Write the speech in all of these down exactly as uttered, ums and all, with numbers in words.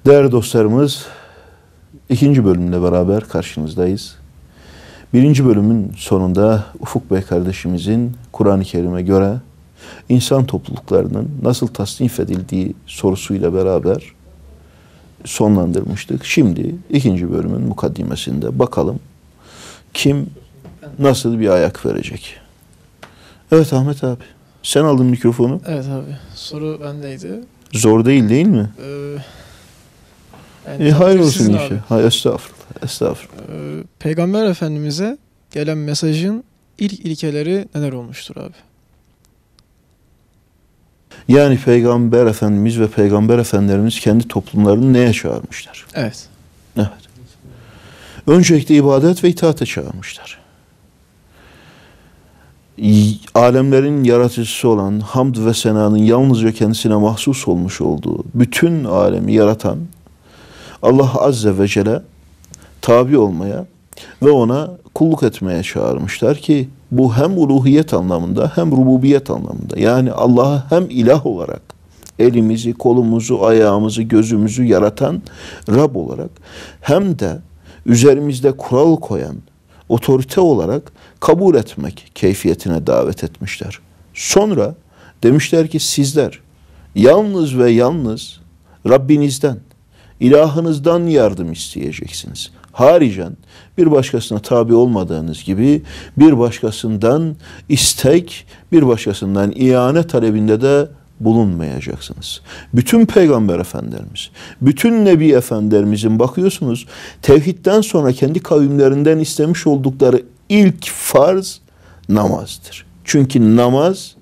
Değerli dostlarımız, ikinci bölümle beraber karşınızdayız. Birinci bölümün sonunda Ufuk Bey kardeşimizin Kur'an-ı Kerim'e göre insan topluluklarının nasıl tasnif edildiği sorusuyla beraber sonlandırmıştık. Şimdi ikinci bölümün mukaddimesinde bakalım kim nasıl bir ayak verecek. Evet Ahmet abi, sen aldın mikrofonu. Evet abi, soru bendeydi. Zor değil değil mi? Ee, yani e, hayır olsun abi. inşallah. Hayır, estağfurullah. Estağfurullah. Ee, Peygamber Efendimiz'e gelen mesajın ilk ilkeleri neler olmuştur abi? Yani Peygamber Efendimiz ve Peygamber Efendilerimiz kendi toplumlarını neye çağırmışlar? Evet. Evet. Öncelikle ibadet ve itaate çağırmışlar. Alemlerin yaratıcısı olan hamd ve senanın yalnızca kendisine mahsus olmuş olduğu bütün alemi yaratan Allah Azze ve Celle tabi olmaya ve ona kulluk etmeye çağırmışlar ki bu hem uluhiyet anlamında hem rububiyet anlamında, yani Allah'ı hem ilah olarak elimizi, kolumuzu, ayağımızı, gözümüzü yaratan Rab olarak hem de üzerimizde kural koyan otorite olarak kabul etmek keyfiyetine davet etmişler. Sonra demişler ki sizler yalnız ve yalnız Rabbinizden, ilahınızdan yardım isteyeceksiniz. Haricen bir başkasına tabi olmadığınız gibi bir başkasından istek, bir başkasından iane talebinde de bulunmayacaksınız. Bütün peygamber efendilerimiz, bütün nebi efendilerimizin bakıyorsunuz tevhidden sonra kendi kavimlerinden istemiş oldukları ilk farz namazdır. Çünkü namaz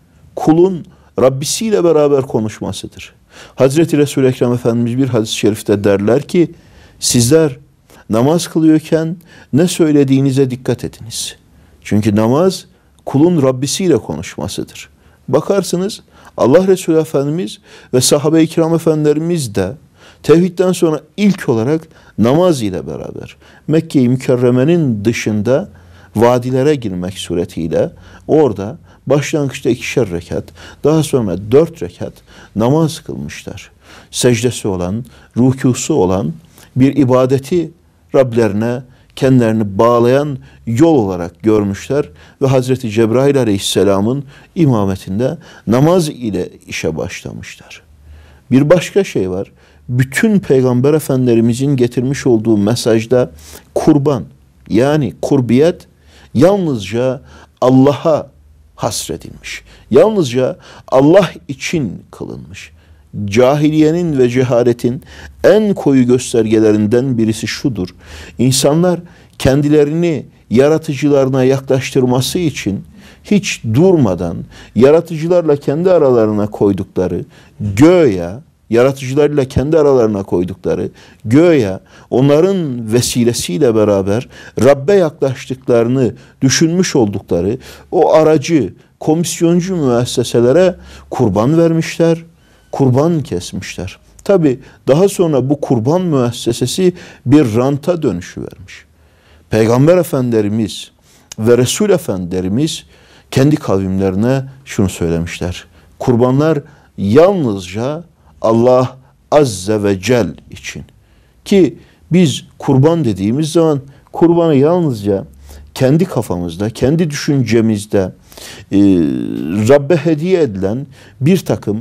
kulun Rabbisiyle beraber konuşmasıdır. Hazreti Resul-i Ekrem Efendimiz bir hadis-i şerifte derler ki sizler namaz kılıyorken ne söylediğinize dikkat ediniz. Çünkü namaz kulun Rabbisiyle konuşmasıdır. Bakarsınız Allah Resulü Efendimiz ve sahabe-i kiram efendilerimiz de tevhidden sonra ilk olarak namaz ile beraber Mekke-i Mükerreme'nin dışında vadilere girmek suretiyle orada başlangıçta ikişer rekat, daha sonra dört rekat namaz kılmışlar. Secdesi olan, rükûsu olan bir ibadeti Rablerine kendilerini bağlayan yol olarak görmüşler ve Hazreti Cebrail Aleyhisselam'ın imametinde namaz ile işe başlamışlar. Bir başka şey var. Bütün Peygamber Efendilerimizin getirmiş olduğu mesajda kurban, yani kurbiyet yalnızca Allah'a hasredilmiş. Yalnızca Allah için kılınmış. Cahiliyenin ve cehaletin en koyu göstergelerinden birisi şudur. İnsanlar kendilerini yaratıcılarına yaklaştırması için hiç durmadan yaratıcılarla kendi aralarına koydukları göya, yaratıcılarıyla kendi aralarına koydukları göya onların vesilesiyle beraber Rabbe yaklaştıklarını düşünmüş oldukları o aracı, komisyoncu müesseselere kurban vermişler, kurban kesmişler. Tabi daha sonra bu kurban müessesesi bir ranta dönüşüvermiş. Peygamber Efendilerimiz ve Resul Efendilerimiz kendi kavimlerine şunu söylemişler. Kurbanlar yalnızca Allah Azze ve Celle için. Ki biz kurban dediğimiz zaman kurbanı yalnızca kendi kafamızda, kendi düşüncemizde e, Rabbe hediye edilen bir takım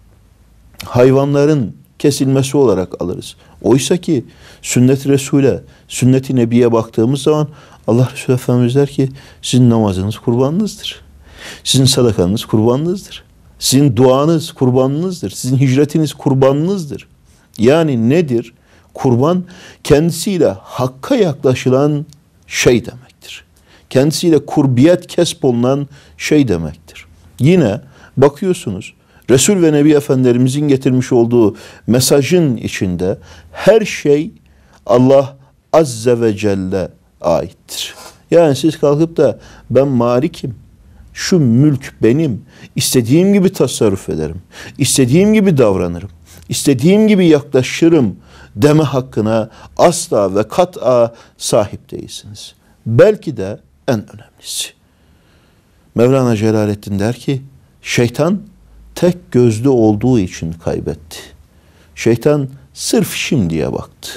hayvanların kesilmesi olarak alırız. Oysa ki sünnet-i Resul'e, sünnet-i Nebi'ye baktığımız zaman Allah Resulü Efendimiz der ki sizin namazınız kurbanınızdır. Sizin sadakanız kurbanınızdır. Sizin duanız kurbanınızdır. Sizin hicretiniz kurbanınızdır. Yani nedir? Kurban kendisiyle hakka yaklaşılan şey demektir. Kendisiyle kurbiyet kesbolunan şey demektir. Yine bakıyorsunuz Resul ve Nebi Efendilerimizin getirmiş olduğu mesajın içinde her şey Allah Azze ve Celle aittir. Yani siz kalkıp da ben malikim, şu mülk benim, istediğim gibi tasarruf ederim, istediğim gibi davranırım, istediğim gibi yaklaşırım deme hakkına asla ve kat'a sahip değilsiniz. Belki de en önemlisi. Mevlana Celaleddin der ki, şeytan tek gözlü olduğu için kaybetti. Şeytan sırf şimdiye baktı.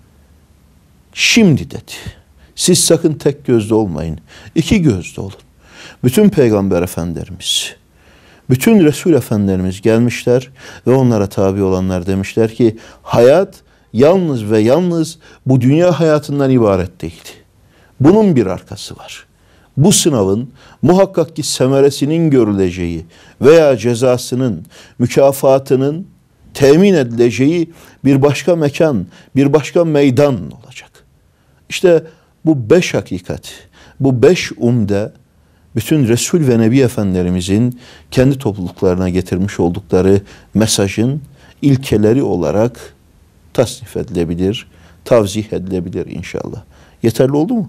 Şimdi dedi. Siz sakın tek gözlü olmayın. İki gözlü olun. Bütün peygamber efendilerimiz, bütün Resul efendilerimiz gelmişler ve onlara tabi olanlar demişler ki hayat yalnız ve yalnız bu dünya hayatından ibaret değil. Bunun bir arkası var. Bu sınavın muhakkak ki semeresinin görüleceği veya cezasının, mükafatının temin edileceği bir başka mekan, bir başka meydan olacak. İşte bu beş hakikat, bu beş umde bütün Resul ve Nebi Efendilerimizin kendi topluluklarına getirmiş oldukları mesajın ilkeleri olarak tasnif edilebilir, tavzih edilebilir inşallah. Yeterli oldu mu?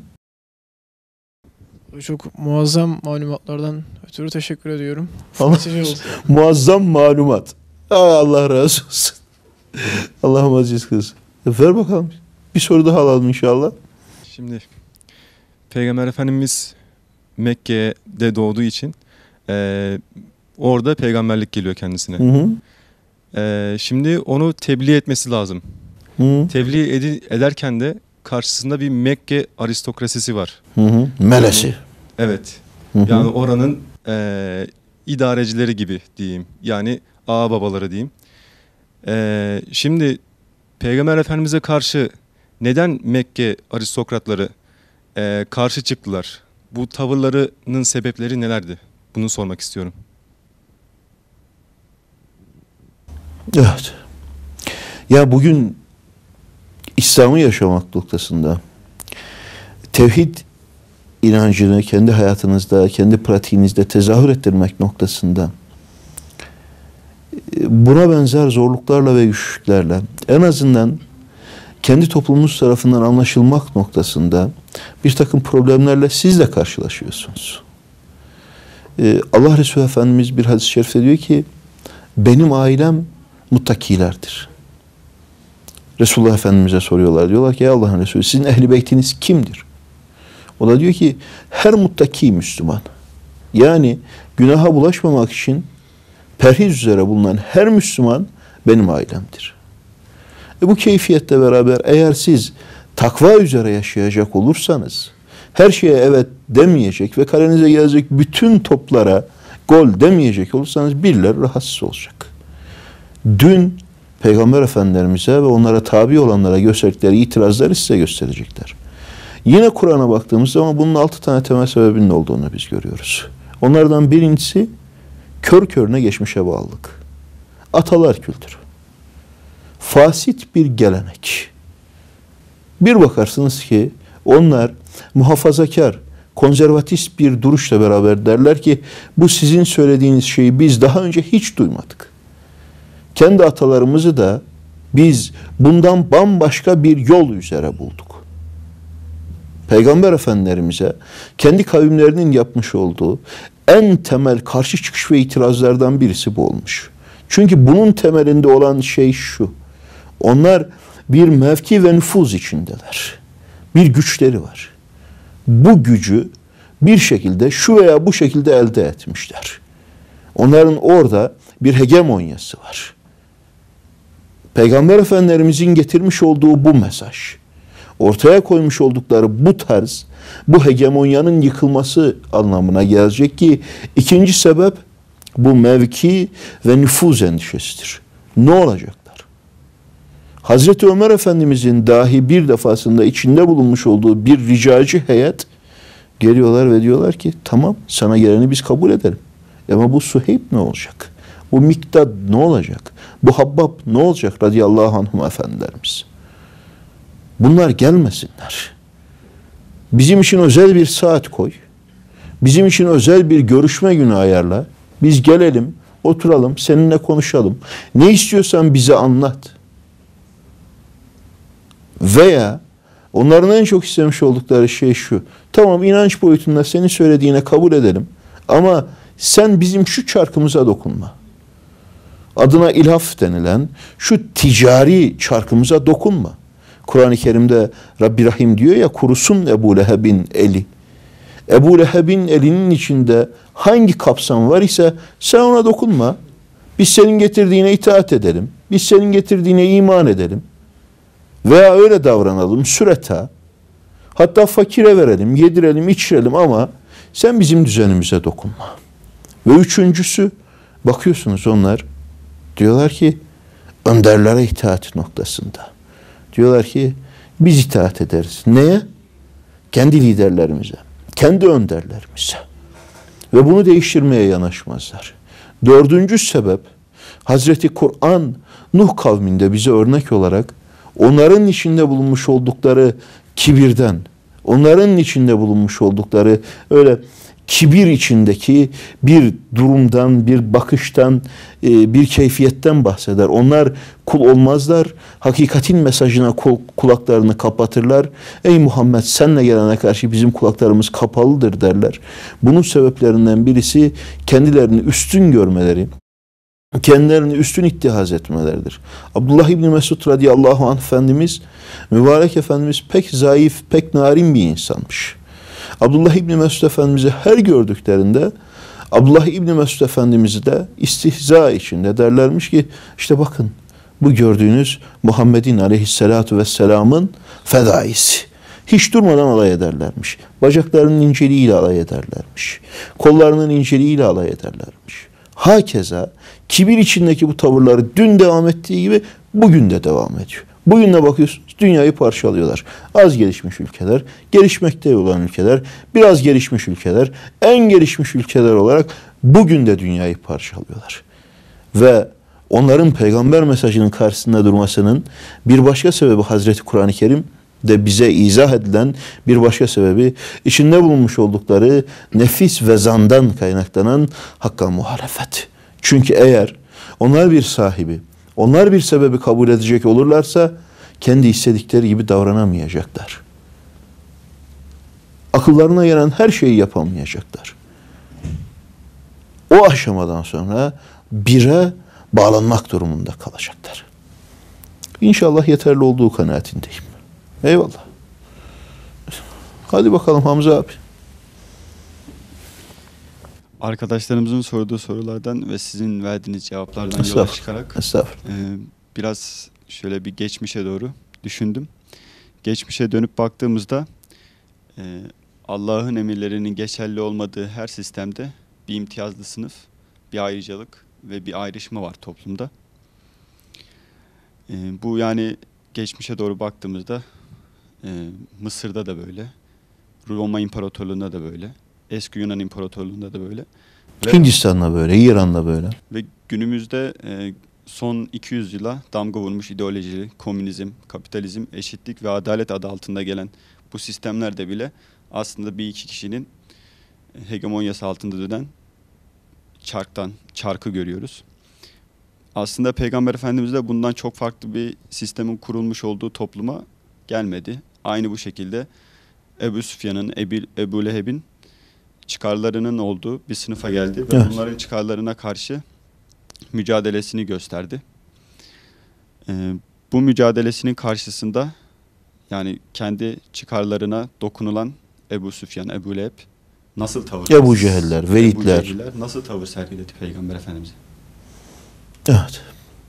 Çok muazzam malumatlardan ötürü teşekkür ediyorum. Allah, muazzam malumat. Ay Allah razı olsun. Allah'ım aziz kız. Ver bakalım. Bir soru daha alalım inşallah. Şimdi Peygamber Efendimiz Mekke'de doğduğu için e, orada peygamberlik geliyor kendisine. Hı hı. E, şimdi onu tebliğ etmesi lazım. Hı hı. Tebliğ ed- ederken de karşısında bir Mekke aristokrasisi var. Hı hı. Melesi. Evet. Hı hı. Yani oranın e, idarecileri gibi diyeyim. Yani ağa babaları diyeyim. E, şimdi Peygamber Efendimiz'e karşı neden Mekke aristokratları e, karşı çıktılar? Bu tavırlarının sebepleri nelerdi? Bunu sormak istiyorum. Evet. Ya bugün İslam'ı yaşamak noktasında tevhid inancını kendi hayatınızda, kendi pratiğinizde tezahür ettirmek noktasında buna benzer zorluklarla ve güçlüklerle en azından kendi toplumunuz tarafından anlaşılmak noktasında bir takım problemlerle siz de karşılaşıyorsunuz. Ee, Allah Resulü Efendimiz bir hadis-i şerifte diyor ki benim ailem muttakilerdir. Resulullah Efendimiz'e soruyorlar. Diyorlar ki ey Allah'ın Resulü sizin ehli beytiniz kimdir? O da diyor ki her muttaki Müslüman. Yani günaha bulaşmamak için perhiz üzere bulunan her Müslüman benim ailemdir. E bu keyfiyetle beraber eğer siz takva üzere yaşayacak olursanız her şeye evet demeyecek ve kalenize gelecek bütün toplara gol demeyecek olursanız birileri rahatsız olacak. Dün Peygamber Efendilerimize ve onlara tabi olanlara gösterdikleri itirazları size gösterecekler. Yine Kur'an'a baktığımız zaman bunun altı tane temel sebebinin olduğunu biz görüyoruz. Onlardan birincisi kör körüne geçmişe bağlılık. Atalar kültürü. Fasit bir gelenek. Bir bakarsınız ki onlar muhafazakar, konservatist bir duruşla beraber derler ki bu sizin söylediğiniz şeyi biz daha önce hiç duymadık. Kendi atalarımızı da biz bundan bambaşka bir yol üzere bulduk. Peygamber Efendilerimize kendi kavimlerinin yapmış olduğu en temel karşı çıkış ve itirazlardan birisi bu olmuş. Çünkü bunun temelinde olan şey şu. Onlar bir mevki ve nüfuz içindeler. Bir güçleri var. Bu gücü bir şekilde şu veya bu şekilde elde etmişler. Onların orada bir hegemonyası var. Peygamber Efendilerimizin getirmiş olduğu bu mesaj, ortaya koymuş oldukları bu tarz, bu hegemonyanın yıkılması anlamına gelecek ki ikinci sebep bu mevki ve nüfuz endişesidir. Ne olacaklar? Hazreti Ömer Efendimizin dahi bir defasında içinde bulunmuş olduğu bir ricacı heyet geliyorlar ve diyorlar ki tamam sana geleni biz kabul edelim. Ama bu Suheyb ne olacak? Bu Miktad ne olacak? Bu Habbab ne olacak radıyallahu anhum efendilerimiz? Bunlar gelmesinler. Bizim için özel bir saat koy. Bizim için özel bir görüşme günü ayarla. Biz gelelim, oturalım, seninle konuşalım. Ne istiyorsan bize anlat. Veya onların en çok istemiş oldukları şey şu. Tamam inanç boyutunda senin söylediğine kabul edelim. Ama sen bizim şu çarkımıza dokunma. Adına ilhaf denilen şu ticari çarkımıza dokunma. Kur'an-ı Kerim'de Rabbi Rahim diyor ya kurusun Ebu Leheb'in eli. Ebu Leheb'in elinin içinde hangi kapsam var ise sen ona dokunma. Biz senin getirdiğine itaat edelim. Biz senin getirdiğine iman edelim. Veya öyle davranalım süreta. Hatta fakire verelim, yedirelim, içirelim ama sen bizim düzenimize dokunma. Ve üçüncüsü, bakıyorsunuz onlar diyorlar ki önderlere itaat noktasında. Diyorlar ki biz itaat ederiz. Neye? Kendi liderlerimize, kendi önderlerimize. Ve bunu değiştirmeye yanaşmazlar. Dördüncü sebep, Hazreti Kur'an Nuh kavminde bize örnek olarak onların içinde bulunmuş oldukları kibirden, onların içinde bulunmuş oldukları öyle kibir içindeki bir durumdan, bir bakıştan, bir keyfiyetten bahseder. Onlar kul olmazlar, hakikatin mesajına kulaklarını kapatırlar. Ey Muhammed, senle gelene karşı bizim kulaklarımız kapalıdır derler. Bunun sebeplerinden birisi kendilerini üstün görmeleri, kendilerini üstün ittihaz etmeleridir. Abdullah İbni Mesud radıyallahu anh Efendimiz, mübarek Efendimiz pek zayıf, pek narin bir insanmış. Abdullah İbni Mesud Efendimiz'i her gördüklerinde Abdullah İbni Mesud Efendimiz'i de istihza içinde derlermiş ki işte bakın bu gördüğünüz Muhammed'in aleyhissalatu vesselamın fedaisi. Hiç durmadan alay ederlermiş. Bacaklarının inceliğiyle alay ederlermiş. Kollarının inceliğiyle alay ederlermiş. Hakeza kibir içindeki bu tavırları dün devam ettiği gibi bugün de devam ediyor. Bugün de bakıyorsunuz dünyayı parçalıyorlar. Az gelişmiş ülkeler, gelişmekte olan ülkeler, biraz gelişmiş ülkeler, en gelişmiş ülkeler olarak bugün de dünyayı parçalıyorlar. Ve onların peygamber mesajının karşısında durmasının bir başka sebebi Hazreti Kur'an-ı Kerim de bize izah edilen bir başka sebebi içinde bulunmuş oldukları nefis ve zandan kaynaklanan hakka muhalefet. Çünkü eğer onlar bir sahibi, onlar bir sebebi kabul edecek olurlarsa kendi istedikleri gibi davranamayacaklar. Akıllarına gelen her şeyi yapamayacaklar. O aşamadan sonra bire bağlanmak durumunda kalacaklar. İnşallah yeterli olduğu kanaatindeyim. Eyvallah. Hadi bakalım Hamza abi. Arkadaşlarımızın sorduğu sorulardan ve sizin verdiğiniz cevaplardan yola çıkarak e, biraz şöyle bir geçmişe doğru düşündüm. Geçmişe dönüp baktığımızda e, Allah'ın emirlerinin geçerli olmadığı her sistemde bir imtiyazlı sınıf, bir ayrıcalık ve bir ayrışma var toplumda. E, bu yani geçmişe doğru baktığımızda e, Mısır'da da böyle, Roma İmparatorluğu'nda da böyle, eski Yunan İmparatorluğu'nda da böyle. Ve, Hindistan'da böyle, İran'da böyle. Ve günümüzde e, son iki yüz yıla damga vurmuş ideoloji, komünizm, kapitalizm, eşitlik ve adalet adı altında gelen bu sistemlerde bile aslında bir iki kişinin hegemonyası altında dönen çarktan, çarkı görüyoruz. Aslında Peygamber Efendimiz de bundan çok farklı bir sistemin kurulmuş olduğu topluma gelmedi. Aynı bu şekilde Ebu Süfyan'ın, Ebu, Ebu Leheb'in çıkarlarının olduğu bir sınıfa geldi. Ve evet, bunların çıkarlarına karşı mücadelesini gösterdi. Ee, bu mücadelesinin karşısında yani kendi çıkarlarına dokunulan Ebu Süfyan, Ebu Leheb nasıl tavır Ebu Cehiller, Velidler. Ebu Cehiller nasıl tavır sergiledi Peygamber Efendimiz'e? Evet.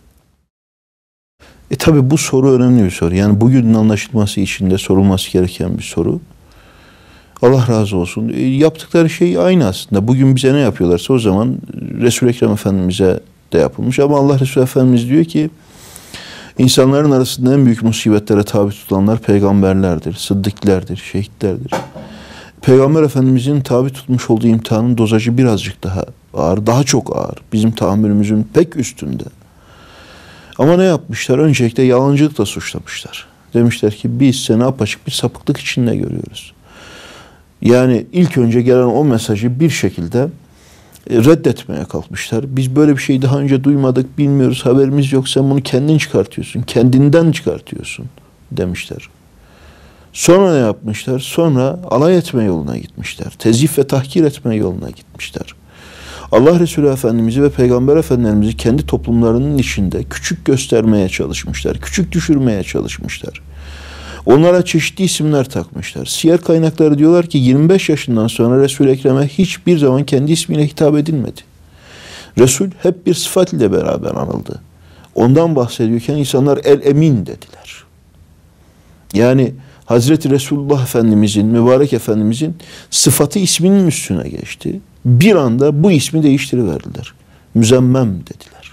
E tabi bu soru önemli bir soru. Yani bugünün anlaşılması için de sorulması gereken bir soru. Allah razı olsun. E, yaptıkları şey aynı aslında. Bugün bize ne yapıyorlarsa o zaman Resul-i Ekrem Efendimiz'e de yapılmış. Ama Allah Resulü Efendimiz diyor ki insanların arasında en büyük musibetlere tabi tutulanlar peygamberlerdir, sıddıklerdir, şehitlerdir. Peygamber Efendimiz'in tabi tutmuş olduğu imtihanın dozajı birazcık daha ağır, daha çok ağır. Bizim tahammülümüzün pek üstünde. Ama ne yapmışlar? Öncelikle yalancılıkla suçlamışlar. Demişler ki biz seni apaçık bir sapıklık içinde görüyoruz. Yani ilk önce gelen o mesajı bir şekilde reddetmeye kalkmışlar. Biz böyle bir şeyi daha önce duymadık, bilmiyoruz, haberimiz yok. Sen bunu kendin çıkartıyorsun, kendinden çıkartıyorsun demişler. Sonra ne yapmışlar? Sonra alay etme yoluna gitmişler. Tezif ve tahkir etme yoluna gitmişler. Allah Resulü Efendimiz'i ve Peygamber Efendimiz'i kendi toplumlarının içinde küçük göstermeye çalışmışlar. Küçük düşürmeye çalışmışlar. Onlara çeşitli isimler takmışlar. Siyer kaynakları diyorlar ki yirmi beş yaşından sonra Resul-i Ekrem'e hiçbir zaman kendi ismiyle hitap edilmedi. Resul hep bir sıfat ile beraber anıldı. Ondan bahsediyorken insanlar el-emin dediler. Yani Hazreti Resulullah Efendimizin, mübarek Efendimizin sıfatı isminin üstüne geçti. Bir anda bu ismi değiştiriverdiler. Müzemmem dediler.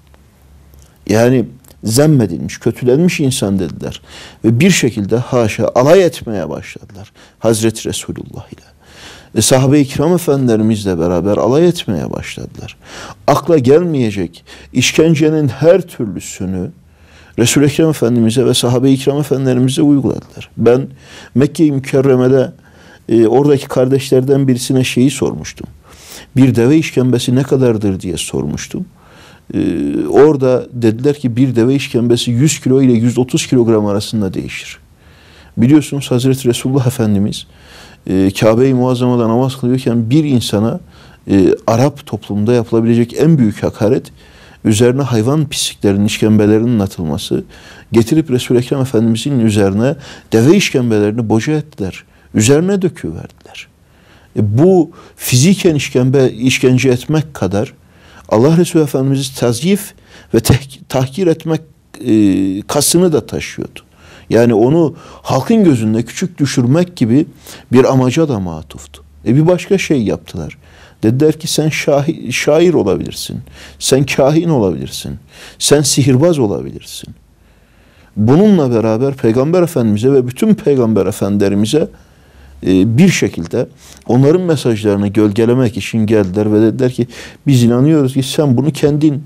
Yani zemmedilmiş, kötülenmiş insan dediler. Ve bir şekilde haşa alay etmeye başladılar Hazreti Resulullah ile. E, sahabe-i kiram efendilerimizle beraber alay etmeye başladılar. Akla gelmeyecek işkencenin her türlüsünü Resul-i Ekrem Efendimiz'e ve sahabe-i kiram efendilerimize uyguladılar. Ben Mekke-i Mükerreme'de e, oradaki kardeşlerden birisine şeyi sormuştum. Bir deve işkembesi ne kadardır diye sormuştum. Ee, orada dediler ki bir deve işkembesi yüz kilo ile yüz otuz kilogram arasında değişir. Biliyorsunuz Hazreti Resulullah Efendimiz e, Kabe-i Muazzama'da namaz kılıyorken bir insana e, Arap toplumunda yapılabilecek en büyük hakaret, üzerine hayvan pisliklerinin, işkembelerinin atılması, getirip Resul-i Ekrem Efendimizin üzerine deve işkembelerini boca ettiler. Üzerine döküverdiler. E, bu fiziken işkembe, işkence etmek kadar Allah Resulü Efendimiz'i tazyif ve tahkir etmek e, kasını da taşıyordu. Yani onu halkın gözünde küçük düşürmek gibi bir amaca da matuftu. E bir başka şey yaptılar. Dediler ki sen şahi, şair olabilirsin. Sen kahin olabilirsin. Sen sihirbaz olabilirsin. Bununla beraber Peygamber Efendimiz'e ve bütün Peygamber Efendilerimize e, bir şekilde onların mesajlarını gölgelemek için geldiler ve dediler ki biz inanıyoruz ki sen bunu kendin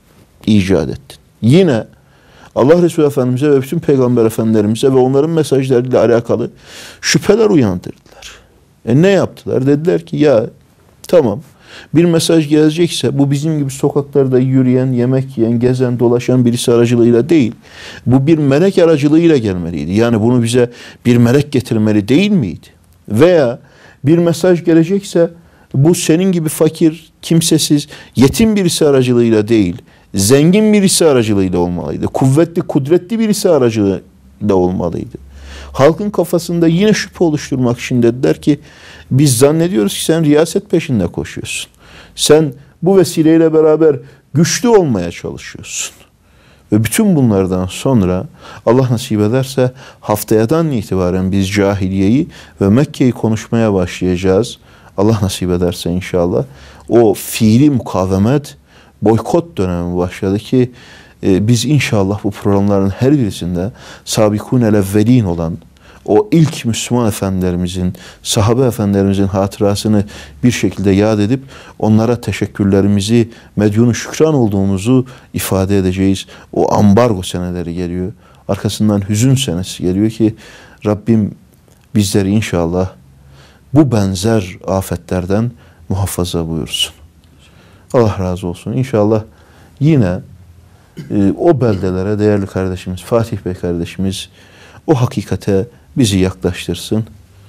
icat ettin. Yine Allah Resulü Efendimiz'e ve bütün Peygamber Efendilerimize ve onların mesajlarıyla alakalı şüpheler uyandırdılar. E ne yaptılar? Dediler ki ya tamam bir mesaj gelecekse bu bizim gibi sokaklarda yürüyen, yemek yiyen, gezen, dolaşan birisi aracılığıyla değil. Bu bir melek aracılığıyla gelmeliydi. Yani bunu bize bir melek getirmeli değil miydi? Veya bir mesaj gelecekse bu senin gibi fakir, kimsesiz, yetim birisi aracılığıyla değil, zengin birisi aracılığıyla olmalıydı. Kuvvetli, kudretli birisi aracılığıyla olmalıydı. Halkın kafasında yine şüphe oluşturmak için dediler ki biz zannediyoruz ki sen riyaset peşinde koşuyorsun. Sen bu vesileyle beraber güçlü olmaya çalışıyorsun. Ve bütün bunlardan sonra Allah nasip ederse haftayadan itibaren biz cahiliyeyi ve Mekke'yi konuşmaya başlayacağız. Allah nasip ederse inşallah o fiili mukavemet, boykot dönemi başladı ki e, biz inşallah bu programların her birisinde sabikun-el evvelin olan o ilk Müslüman efendilerimizin, sahabe efendilerimizin hatırasını bir şekilde yad edip onlara teşekkürlerimizi, medyun-u şükran olduğumuzu ifade edeceğiz. O ambargo seneleri geliyor. Arkasından hüzün senesi geliyor ki Rabbim bizleri inşallah bu benzer afetlerden muhafaza buyursun. Allah razı olsun. İnşallah yine e, o beldelere değerli kardeşimiz, Fatih Bey kardeşimiz o hakikate bizi yaklaştırsın.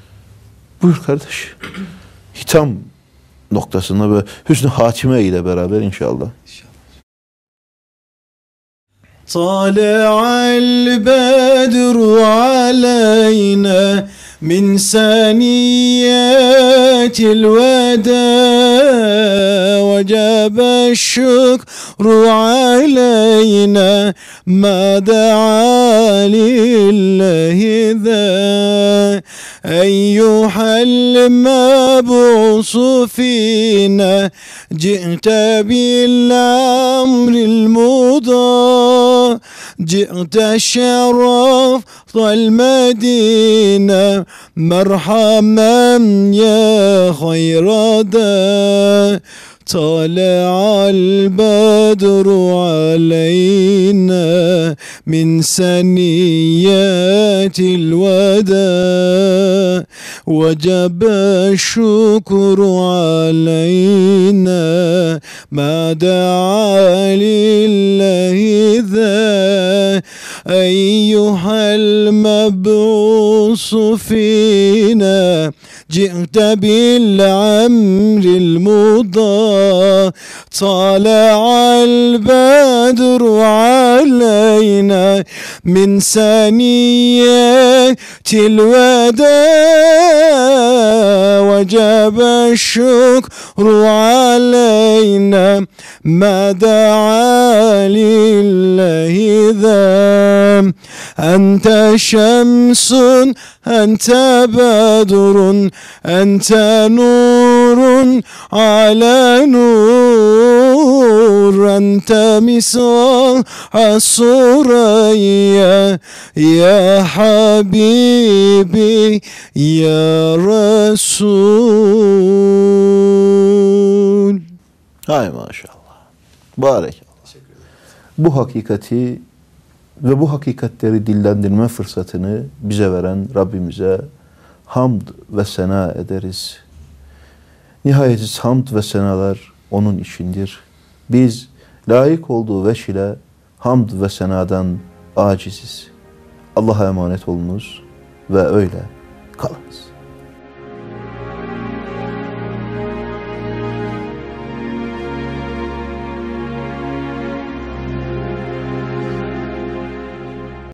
Buyur kardeş. Hitam noktasında ve hüsnü hatime ile beraber inşallah. Tala'al bedru aleyna min saniyetil veda وجب الشكر علينا ما دعا لله ذا أيها المبعوث فينا جئت بالأمر المضى جئت الشرف المدينة مرحبا يا خير دا طلع البدر علينا من سنيات الوداع وجب الشكر علينا ما دعا لله ذا أيها المبعوث فينا جئت بالأمر المضى طلع البدر علينا من ثنيات الوداع وجب الشكر علينا ما دعا لله ذا أنت شمس أنت بدر أنت نور على نور أنت مصباح الثريا يا حبيبي يا رسول. Hay maşallah. Barekallah. Bu hakikati ve bu hakikatleri dillendirme fırsatını bize veren Rabbimize hamd ve sena ederiz. Nihayetsiz hamd ve senalar onun içindir. Biz layık olduğu veç ile hamd ve senadan aciziz. Allah'a emanet olunuz ve öyle kalınız.